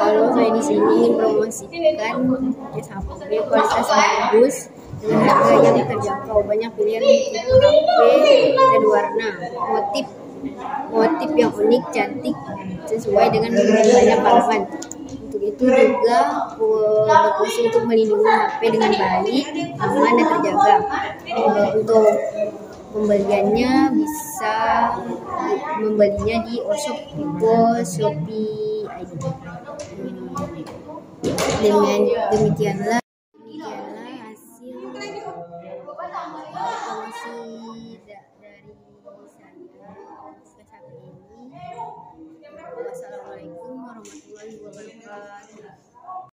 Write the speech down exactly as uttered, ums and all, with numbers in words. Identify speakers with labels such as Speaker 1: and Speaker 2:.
Speaker 1: kalau saya di sini ingin promosikan case H P kualitas bagus dengan harga yang terjangkau, banyak pilihan untuk H P dan warna, motif motif yang unik, cantik, sesuai dengan banyak kalangan. Untuk itu juga berfungsi untuk melindungi H P dengan baik, aman dan terjaga. Untuk pembeliannya bisa membelinya di Oshop, Vivo, Shopee, I D. Dengan demikianlah demikianlah hasil promosi dari saya ini. Wassalamualaikum warahmatullahi wabarakatuh.